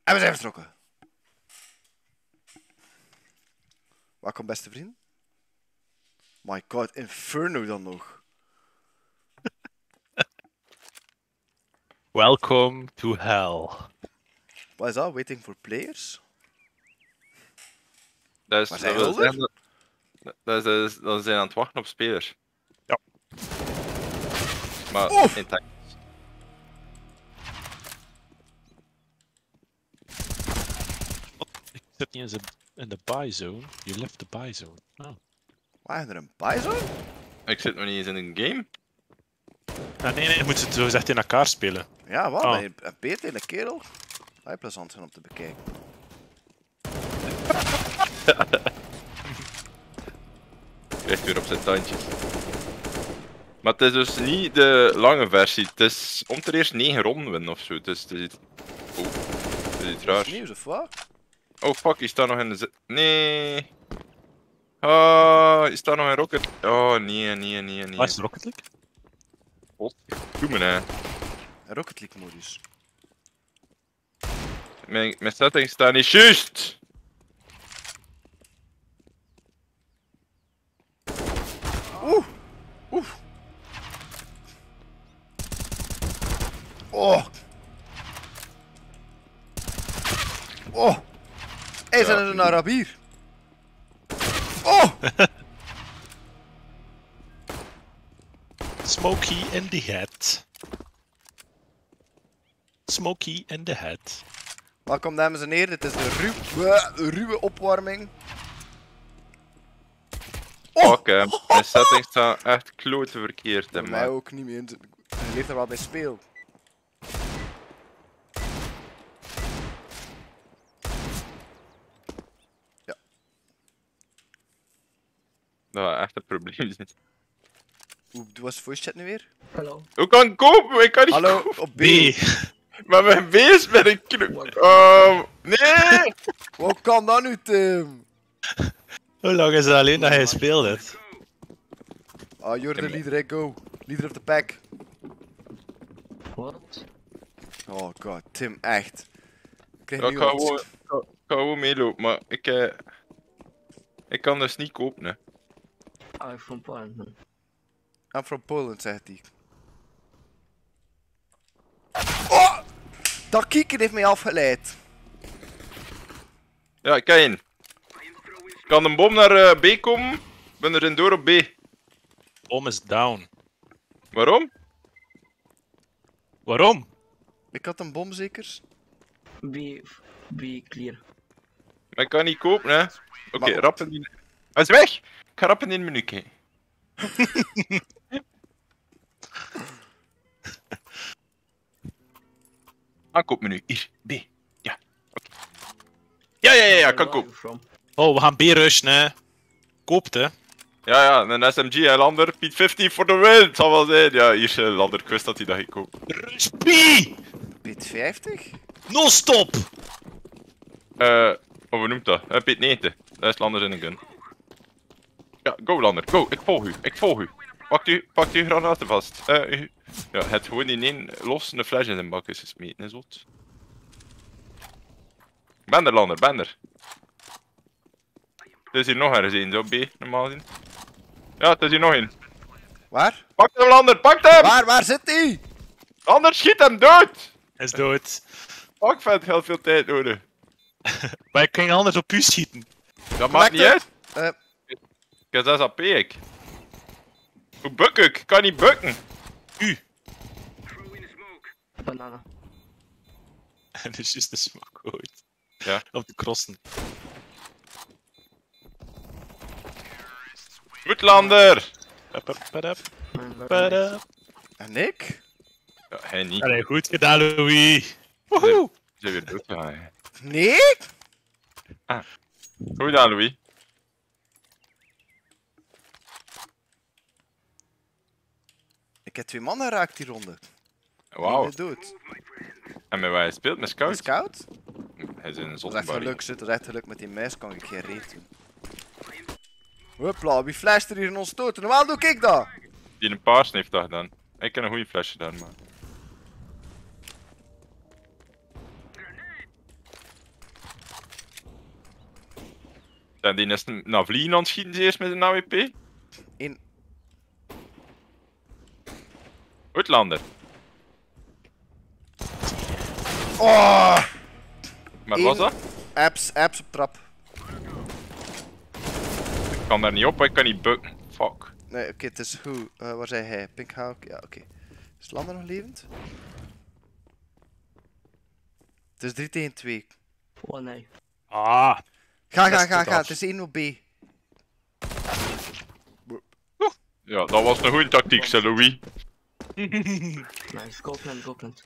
En we zijn vertrokken. Welkom beste vriend. My god, Inferno dan nog. Welcome to hell. Wat is dat? Waiting for players? Dat Maar is, zijn dat wil Hulder? zeggen dat ze zijn aan het wachten op spelers. Ja. Maar Oef! in tijd. Ik zit niet in de buy zone. You left the buy zone. Oh. Waar is er een Bison? Ik zit nog niet eens in een game. Ah, nee, je moet ze zo gezegd in elkaar spelen. Ja, wat? Oh. Een beet in de kerel? Hij plezant zijn om te bekijken. Krijgt weer op zijn tandjes. Maar het is dus niet de lange versie. Het is om te eerst 9 ronden winnen ofzo. Het is iets... Oh, het is iets raars. Nieuws of wat? Oh fuck, je staat nog in de Nee. Ah, je staat nog in Rocket. Oh nee. Wat is Rocket League? Doe me hè. Rocket League modus. Mijn settings staan niet juist. Oeh! Oeh! Oh! Oh! Hij zijn er een Arabier! Oh! Smokey in the head. Smokey in the head. Welkom dames en heren, dit is de ruwe opwarming. Oh! Fuck hè, mijn settings staan echt klote verkeerd hè, Voor mij maar. ook niet meer. Je leeft er wel bij speel. Ja. Dat is echt een probleem. Hoe was de voice chat nu weer? Hallo. Hoe kan ik kopen? Ik kan niet Hallo, kopen. op B. B. Maar mijn beest ben ik knoep. Oh, nee! Hoe kan dat nu, Tim? Hoe lang is het alleen dat hij speelt het? Ah, you're the leader, I go. Leader of the pack. Wat? Oh god, Tim, echt. Ik krijg Ja, nu ik ga al- gewoon meelopen, maar ik kan dus niet kopen hè. iPhone Polen. I'm from Poland, zegt hij. Oh! Dat kieken heeft mij afgeleid. Ja, ik ken een. Kan een bom naar B komen? Ik ben erin door op B. Bom is down. Waarom? Waarom? Ik had een bom zeker. Be clear. Maar ik kan niet kopen hè. Oké, Maar- rap in die... Hij is weg! Ik ga rap in het menu kijken. Aankoopmenu, hier, B. Ja, oké. Ja, kan kopen. Oh, we gaan B-rushen, hè. Koopt, hè. Ja, een SMG en Lander, Piet 50 voor de win, het zal wel zijn. Ja, hier is Lander, ik wist dat hij dat ging kopen. Rush B! Piet 50? Non-stop! Hoe noemt dat? Piet 90, dat is Lander in een gun. Ja, go Lander, go, ik volg u. Pakt u granaten vast. Ja, het gewoon in één los een fles in zijn bak is gesmeten, is wat. Ben er Lander, ben er. Er is hier nog ergens één, zo B, normaal gezien. Ja, het is hier nog één. Waar? Pak hem Lander, pak hem! Waar zit hij? Anders schiet hem dood! Hij is dood. Fuck, vet, heel veel tijd nodig. Maar ik ging anders op u schieten. Dat maakt niet uit. Eh, Ik heb 6 AP, ik. Hoe buk ik? Ik kan niet bukken. Banana. En dus is de smoke ooit. Ja. Op de crossen. Goed, Lander! Padap. Padap. en ik? Ja, hij niet. Allee, goed gedaan, Louis. Woehoe! Ze zijn weer dood gegaan. Nee? Goed gedaan, Louis. Ik heb 2 man geraakt die ronde. Wauw. Die dood. En met waar hij speelt? Met Een Scout? scout? Hij is in een Dat is echt zottenbarrie. geluk, zit. Dat is echt geluk met die muis, kan ik geen reet doen. Hopla, wie flasht er hier in ons stoten? Normaal doe ik dat! Die een paars heeft dat gedaan. Ik heb een goede flesje gedaan, maar... Zijn die is naar vliegen aan het schieten eerst met een AWP? In. Uitlander. Oh! Maar was dat? Apps op trap. Ik kan daar niet op, ik kan niet bukken. Fuck. Nee, oké, het is goed. Waar zei hij? Pinkhawk? Ja, oké. Is Lander nog levend? Het is 3 tegen 2. Oh nee. Ah, Ga. Dat is Het is 1 op B. Ja, dat was een goede tactiek, zei Louis. Nice. Go plant.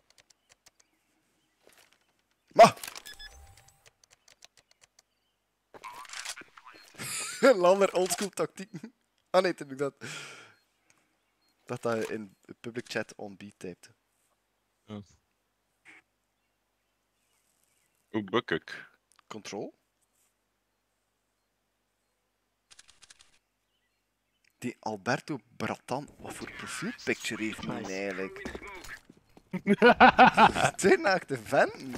Maar! Lander oldschool tactiek. Ah nee, toen heb ik dat. Dat hij in public chat on B typte. Hoe buk ik? Control? Die Alberto Bratan, wat voor profielpicture heeft hij Nice. eigenlijk? Twee naakte venten.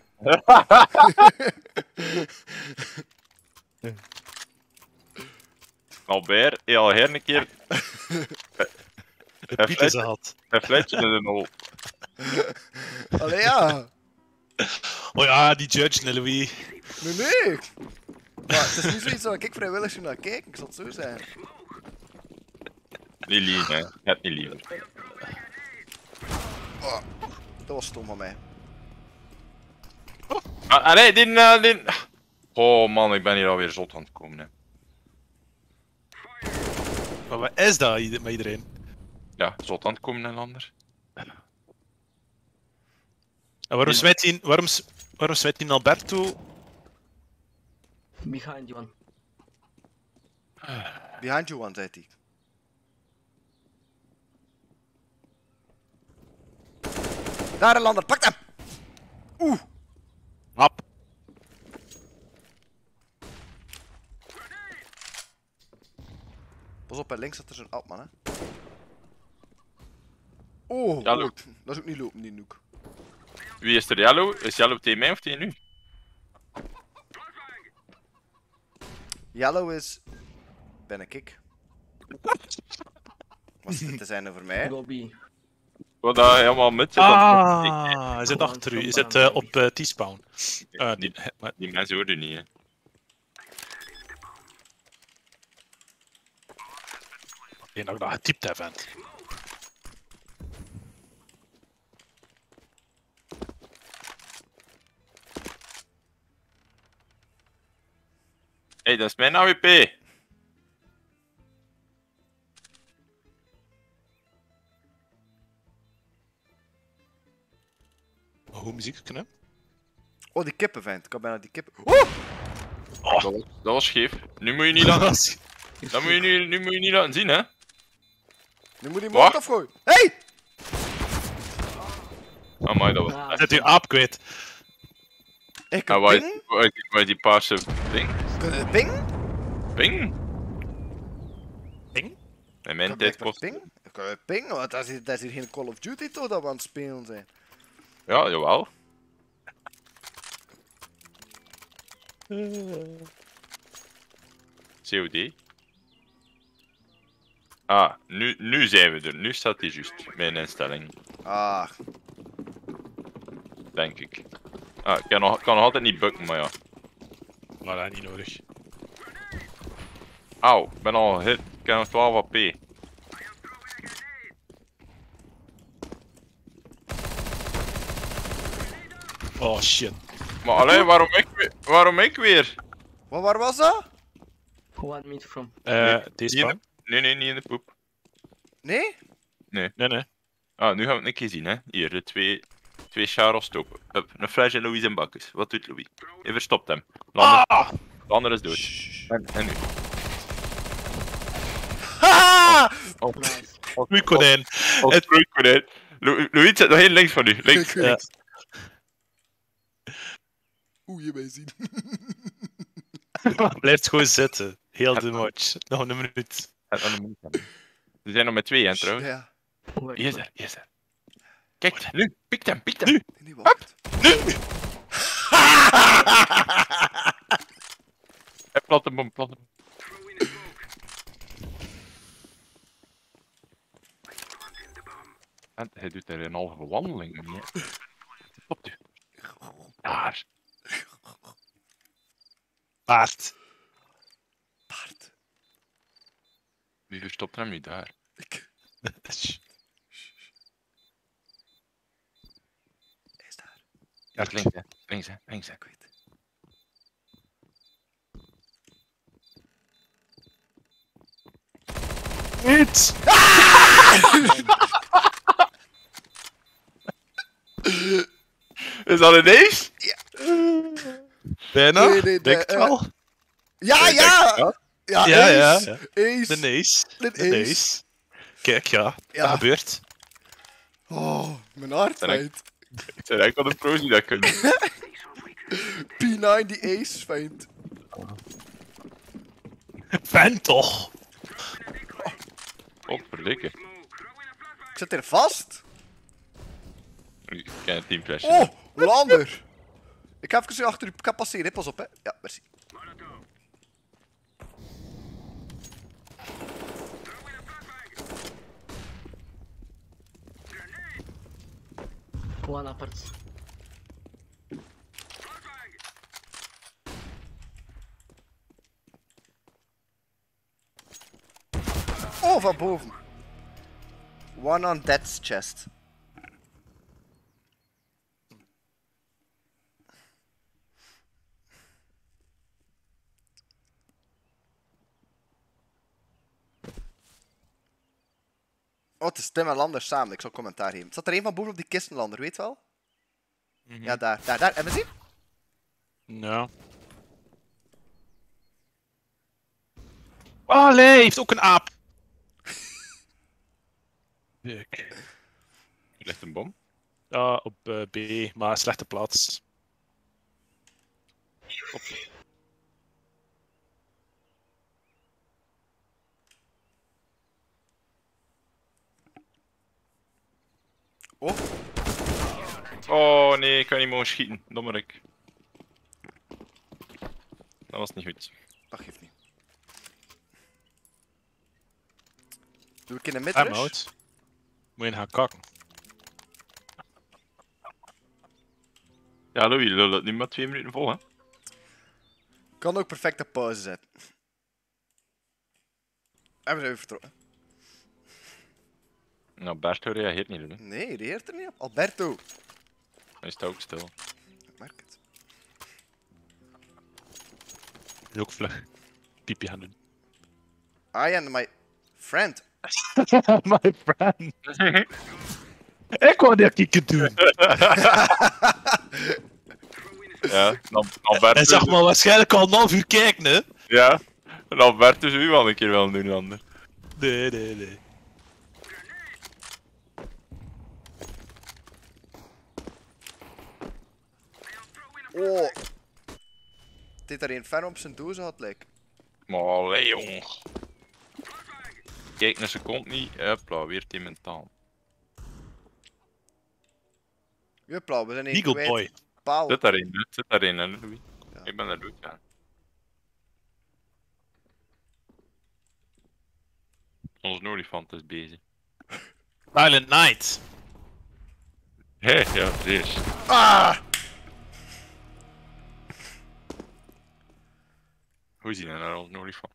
Albert, je al her een keer de Piet is gehad. een fletje in de nul. Allee ja. Oh ja, die judge, nee, Louis. Nee. Maar het is niet zoiets waar ik vrijwillig zou naar kijken, ik zal het zo zeggen. Niet lief, hè. Je hebt niet liever. Dat was stom van mij. Nee, die... Oh man, ik ben hier alweer zot aan het komen, hè. Maar wat is dat met iedereen? Ja, zot aan het komen, hè, Lander. En waarom smijt hij Alberto? Behind you one. Behind you one, zei hij. Daar een lander, pak hem! Oeh! Hap. Pas op, bij links zat er zo'n Altman, hè. Oh, Ja, goed. Dat is ook niet lopen, die noek. Wie is er Yellow? Is Yellow tegen mij of tegen u? Yellow is... Ben ik. Was het te zijn over mij? Go B. Wat daar helemaal met zit. Ah, hij zit achter u. Hij zit op T-spawn. Die mensen hoorden niet, hè. Ik nog dat getypt heb, vent. Hé, dat is mijn AWP. Hoe muziek kunnen? Oh, die kippen, vent. Ik had bijna die kippen... Oh! Dat was scheef. Nu moet je niet laten... Dat moet je nu moet je niet laten zien, hè. Nu moet die Wacht. mond afgooien. Hey! Amai, dat was... Ah, Zet uw aap kwijt. Ik Ah, een waar ping? is die paarse ding? Ping? Ping? Ding? In mijn tijd kost... Ping? Ping? Want dat is hier geen Call of Duty toch dat we aan het spelen zijn. Ja, jawel. COD. Ah, nu zijn we er. Nu staat hij juist. Mijn instelling. Ah, Denk ik. Ah, ik kan nog altijd niet bukken, maar ja. Maar dat is niet nodig. Auw, ik ben al hit. Ik heb nog 12 AP. Oh shit. Maar alleen, waarom ik weer? waar was dat? one meet from. T-spawn? Nee, niet in de poep. Nee? Nee. Ah, nu gaan we het een keer zien, hè. Hier, de twee Charos stoppen. Hup, een Flash en Louis en Bakkes. Wat doet Louis? Hij verstopt hem. De ander is dood. En nu? Ha! Oh, Nice. Oei, konijn. het konijn. Louis zit nog heel links van u. Links. Ja. Oeh, je mij zien. Blijft gewoon zitten. Heel de match. Nog een minuut. We zijn nog met 2, hè, trouwens. Ja. Wait, Hier is er. Kijk, nu. Pikt hem. Nee, wacht. Hij Platte bom, platte bom. En hij doet er een halve wandeling mee. Op je. Daar. Paard. Paard. Wie verstopt hem nu daar? Ik. Hij is daar. Ja, links hè. Links hè. Links hè. Ik weet het. Niet! Is dat een ace? Bijna? Nee, Denk het wel. Ja, Nee, ja! denk Ja, Ja, ja, ace. ja. Ace. De ace. De De ace. ace. Kijk, ja. Ja. Dat gebeurt. Oh, mijn hart En ik- feit. Ik zei eigenlijk al de pro's die dat kunnen. P9 die ace feit. Ben toch! Oh, verdikke. Ik zit er vast. Ik ken het teamflash. Oh, Lander. Ik ga even achter u passeren, hè. Pas op, hè. Ja, merci. One apart. Oh, van boven. One on Dead's chest. Oh, het is Tim en Lander samen. Ik zal commentaar geven. Zat er een van boven op die kisten, Lander, weet je wel? Ja, daar. En we zien? Ja. Oh nee, heeft ook een aap. Fuck. Er ligt een bom. Ja, op B, maar slechte plaats. Oh, Oh nee, ik kan niet mogen schieten. Dommerik. Dat was niet goed. dat geeft niet. Doe ik in de mid Time out. Moet je gaan kakken. Ja, Louis, lul het nu maar 2 minuten vol, hè? Kan ook perfect op pauze zetten. En we zijn weer vertrokken. Nou, Berto reageert niet, hè? Nee, die heert er niet op. Alberto. Hij staat ook stil. Ik merk het. Is ook vlug. Piepje gaan doen. I am my friend. My friend. Ik wou dat ik het doen. Ja, dan Alberto. En zag maar waarschijnlijk al een half uur kijken, hè? Ja, en Alberto zou u wel een keer wel doen, Lander. Nee, nee, nee. Oh. Dit daar een fan op zijn doos had, lijkt. Maar allee, jong. Kijk een seconde niet. Hopla, weer team mentaal. Juppla, we zijn hier Eagle kwijt. Boy. Paal. Zit daarin, hè? Zit daarin, hè, Louis? Ja. Ik ben er dood, ja. Onze olifant is bezig. Silent Night. Hé, ja, zeer. Ah! Hoe zien we naar onze olifant?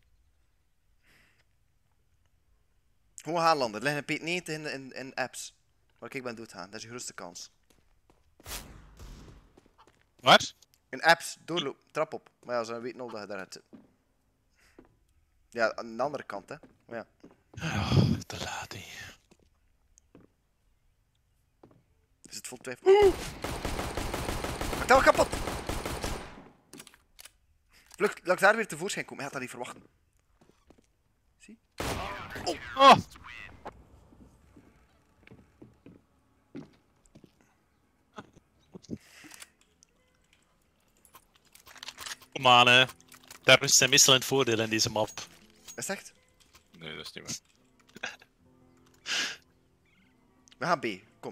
Gewoon gaan landen. Er liggen een P9 in apps. Waar ik ben doodgaan. Dat is je grootste kans. Wat? In apps, doorloop, trap op. Maar ja, ze weten al dat je daar gaat zitten. Ja, aan de andere kant, hè. Maar ja. Oh, te laat, hè. Is het vol twijfel? Maak dat wel kapot! Vlug, laat ik daar weer tevoorschijn komen. Hij had dat niet verwachten. Zie? Oh. Kom aan, hè. Daar is zijn wisselend voordeel in deze map. Is het echt? Nee, dat is niet waar. We gaan B. Kom.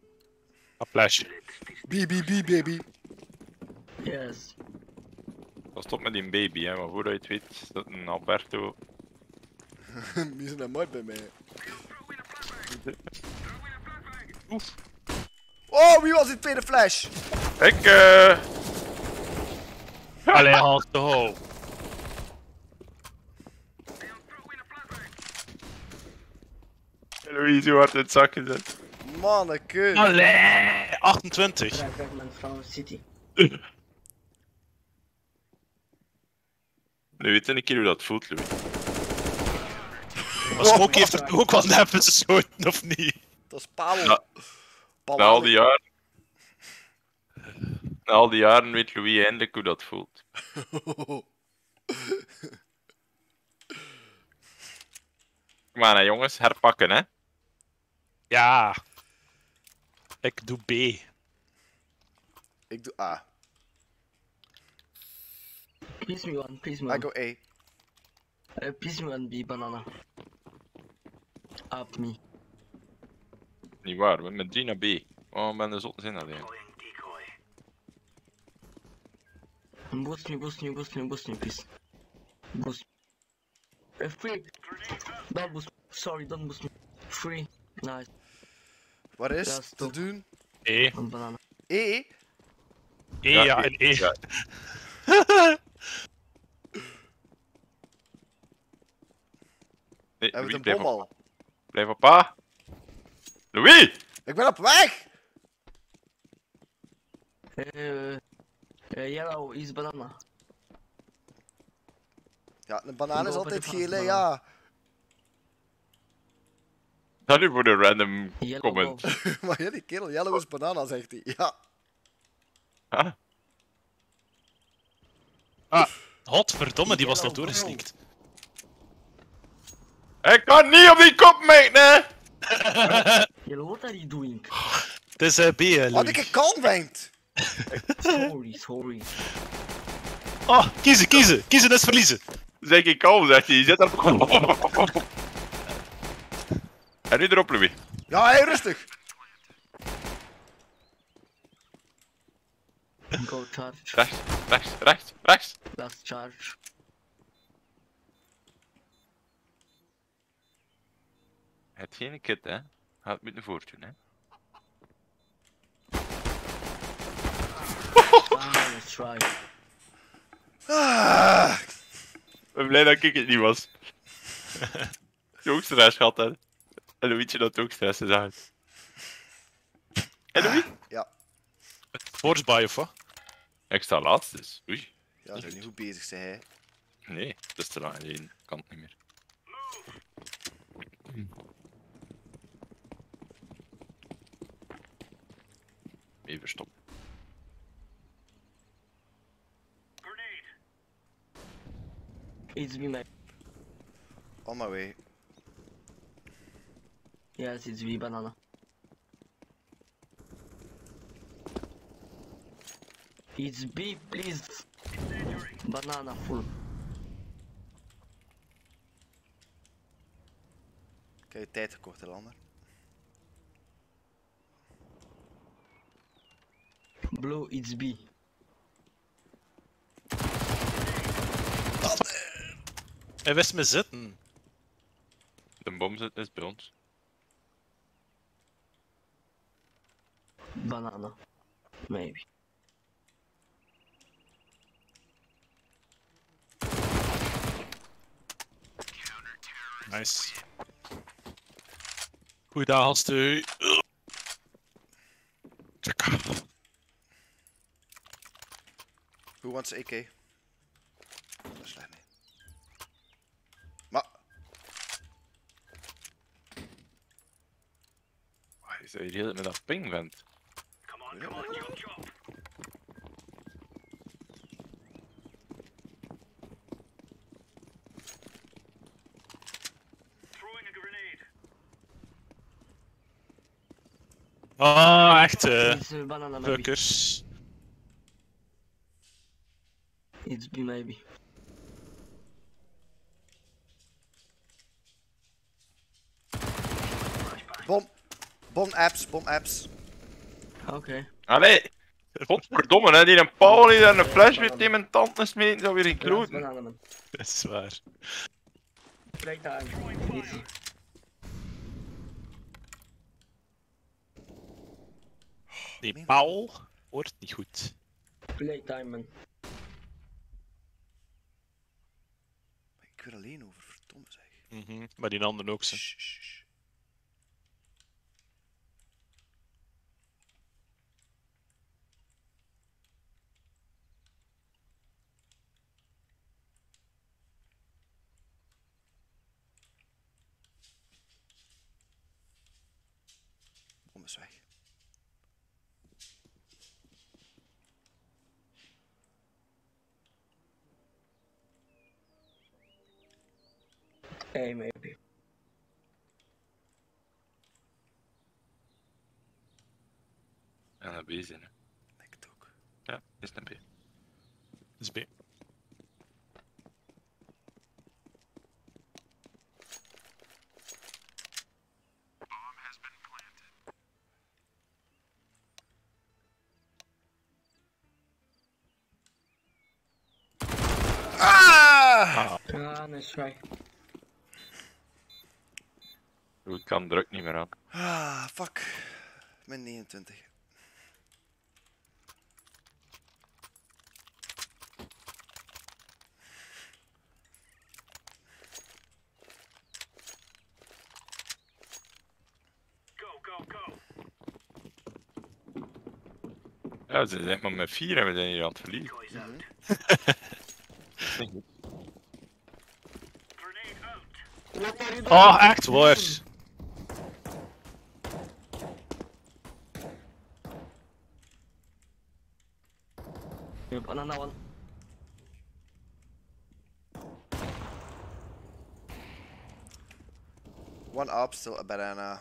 Applausje. B, baby. Yes. Pas op met die baby, hè, maar voordat je het weet, is dat een Alberto. Die zijn mooi bij mij. Oef. Oh, wie was die tweede flash? Ik, Allee, Hans, de ho. Louise, hoe hard in het zak gezet. Manneke. Allee, 28. Fragment from City. Nu weet een keer hoe dat voelt, Louis. Maar Smokey heeft er ook wel net geschoten, of niet? Dat is Paul. Ja. Na al die jaren... Na al die jaren weet Louis eindelijk hoe dat voelt. Kom aan, hè, jongens, herpakken, hè. Ja. Ik doe B. Ik doe A. Please me one, please me I one. go A. Please me one B, banana. Up me. Niet waar, we zijn met 3 naar B. Oh, ben de zotte zin alleen. Boost me, boost me, boost me, boost me, please. Boost. Free. Don't boost me. Sorry, don't boost me. Free. Nice. Wat is Ja, te stop. doen? E. One banana. E? E, ja, en E. Ja. Nee, Hebben we Louis, een blijf bom op, al? blijf op A. Louis! Ik ben op weg! Yellow is banana. Ja, een banaan is Go altijd for the geel, hè, banaan. ja. Dat nu voor de random Yellow comment. go. Maar ja, die kerel, yellow is banana, zegt hij. Ja. Huh? Ah, godverdomme, die was nog Yellow, doorgesneakt. Ik kan niet op die kop meten! Yellow, what are you doing? Het is B, Had Louis. ik een kalm wenkt? Sorry, sorry. Oh, kiezen, kiezen. Kiezen is verliezen. Zeg ik kalm, zegt hij. Zet er... En nu erop, Louis. Ja, hé, rustig. Go charge. Rechts, rechts, rechts, rechts. Last charge. Het geen kit, hè. Gaat met een voortune, hè. Let's try. Ah, Ik ben blij dat ik het niet was. Je ook stress gehad, hè. En Louietje dat ook stress is uit. En Louis? ja, Force buy of wat? Ik sta laatst, dus. Oei. ja, ze zijn niet goed bezig, zei hij. Nee, dat is te lang. Nee, kan het niet meer. Even stop. It's B, mate. On my way. Yes, it's B, banana. It's B, please. Banana full. Ik heb je tijd gekocht, hè, Lander. Blue, it's B. Hij wist me zitten. De bom zit is bij ons. Banana. Maybe. Nice. Goeiedag, Hastu. Check. Who wants AK? Dat is slecht, nee. Maar, Is dat hier heel met dat ping vent? Ah, echt It's banana, maybe. fuckers. It's B, maybe. bom. Bom apps, bom apps. Okay. Allee! Godverdomme, hè, die een Paul die daar een flash weer in mijn tanden smeten, zou weer geen Last kloten. banana, man. Dat is waar. Playtime. Easy. Die Paul hoort niet goed. Playtime, man. Ik wil alleen over, verdomme zeg. Maar die anderen ook, ze. Shh, shh, shh. Bom is weg. Hey, maybe. Ja, dat bezig, hè. Denk het ook. Ja, is een B. Dat is B. Ah! Ah, nice try. Ik kan druk niet meer aan. Ah, fuck. Min 29. Ja, ze zijn maar met 4 en we zijn hier aan het verliezen. What are you doing? Oh, echt waar. Banana one. One up, still a banana.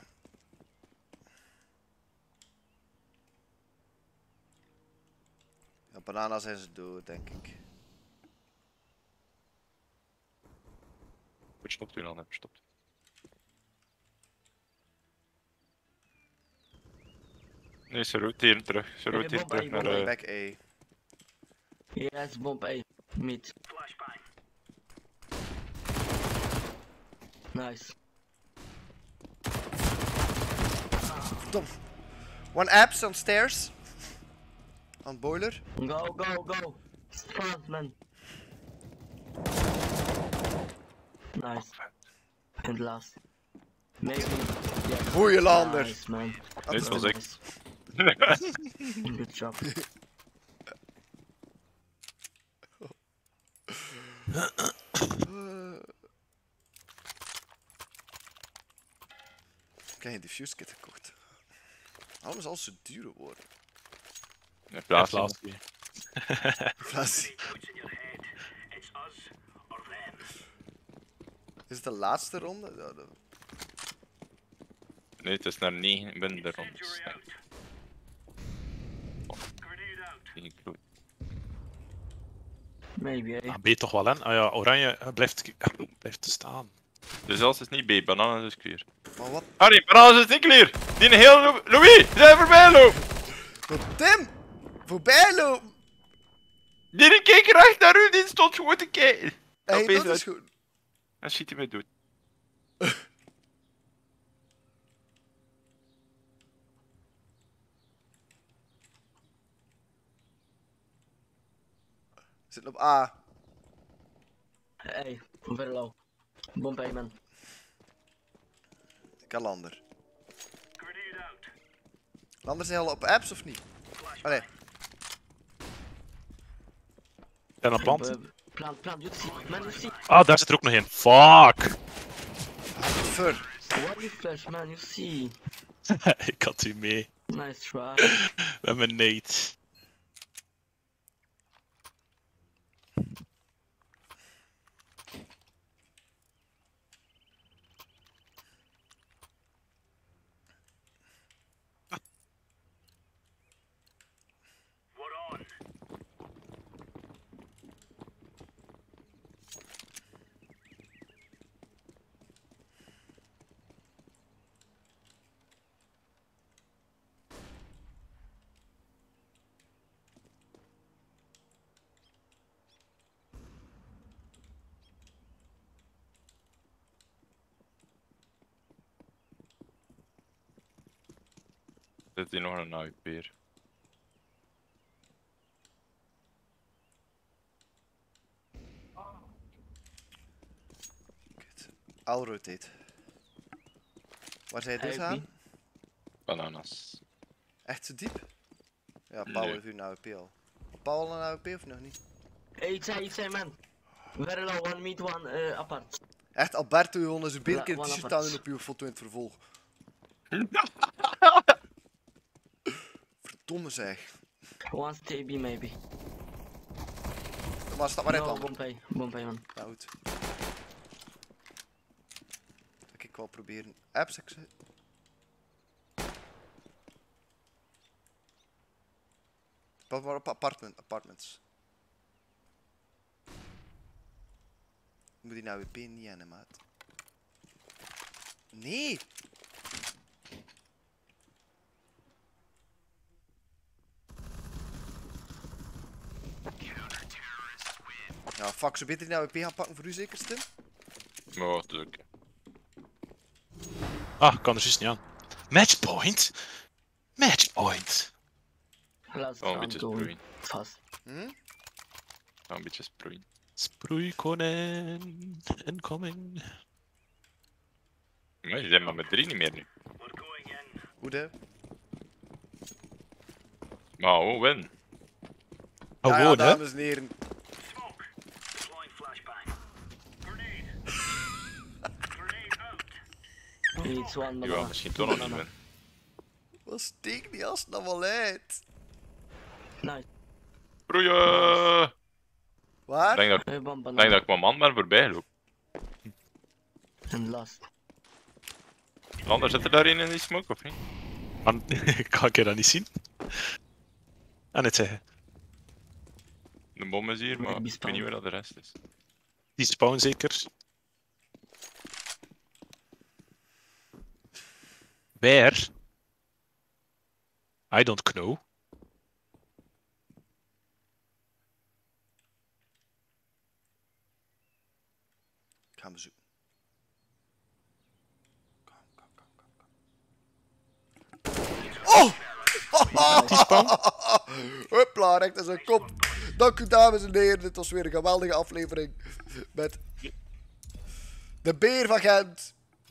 Ja, banana zijn ze dood, denk ik. Verstopt u dan, hè, verstopt. Nee, ze roteren terug. Ze roteren terug naar de... Back A. Yes, bomb A. Mid. Nice. Verdomd. One apps on stairs. On boiler. Go, go, go. Front, man. Nice. And last. Maybe. Yes. Goeie lander. Nice, man. Dit was ik. Nice. Good job. Ik heb geen diffuse kit gekocht. Waarom is alles zo duur worden? Ja, plaats. Inflatie. Is het de laatste ronde? Ja, Nee, het is naar 9 binnen de rondes. Geen kloot. Maybe, eh? Ah, B toch wel, hè? Ah ja, oranje blijft staan. Dus als het niet B, bananen is clear. maar wat? Harry, bananen is niet clear! Die een heel Louis, die zijn voorbij lopen! Wat Tim! Voorbij lopen! Die keek recht naar u, die stond gewoon te kijken. Hey, Opeens dat is uit- goed. En schiet hij mij dood. Zit op A. Hey, very low. Bomb A, man. Ik kan Lander. Lander zijn al op apps of niet? Oh nee. En dan plant. Plant, you see. Man, you see. Ah, daar zit er ook nog in. Fuck! Fur. What you flash, man, you see. Ik had u mee. Nice try. Met mijn nate. Zit hier nog een AWP'er. Kut. I'll rotate. Waar zijn deze AWP. aan? Bananas. Echt zo diep? Ja, Paul Nee. heeft een AWP al. Paul een AWP of nog niet? Hey, say man. Very low, one meet, one apart. Echt, Alberto gewoon zijn beer een keer Ja, een t-shirt apart. aan en op uw foto in het vervolg. Verdomme zeg. One stay B maybe. Maar stap maar uit No, dan. Bombay man. Nou goed. Ik wel proberen. Apps, ik zei. Pas maar op apartments. Ik moet die nou weer niet aan, maat. Nee! Ja, fuck, zo beter die nou weer gaan pakken voor u zeker, Tim? Maar wat is ook. Ah, ik kan er juist niet aan. Matchpoint? Matchpoint. Last Oh, een round beetje going sproeien. fast. Hm? Een beetje sproeien. Sproeikonen. Incoming. Nee, je zijn maar met 3 niet meer nu. Goed hè? Maar oh, win. Ja, Gewoon, hè? dames en heren. It's one Ja, banana. misschien toch nog niet Banana. win. Wat steekt die as nou wel uit? Nice. Sproeien! Ik Waar? denk dat, One ik denk banana. dat ik mijn man ben voorbij loop. And last. Anders zit er daarin in die smoke of niet? Man, kan ik dat niet zien? En het zeggen. De bom is hier, Moet maar ik ik weet niet waar dat de rest is. Die spawn zeker. Where? I don't know. Ik ga hem zoeken. Oh! Die spawn? Hopla, recht in zijn kop. Dank u dames en heren, dit was weer een geweldige aflevering. Met de beer van Gent.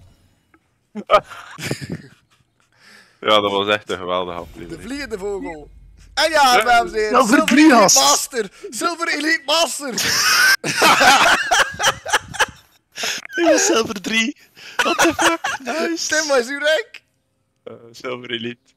Ja, dat was echt een geweldige De aflevering. vliegende vogel. En ja, dames en heren, Silver Silver Trias. Elite Master! Silver Elite Master! Ik was Silver 3. What the fuck? Nice. Tim, was uw rank? Silver Elite.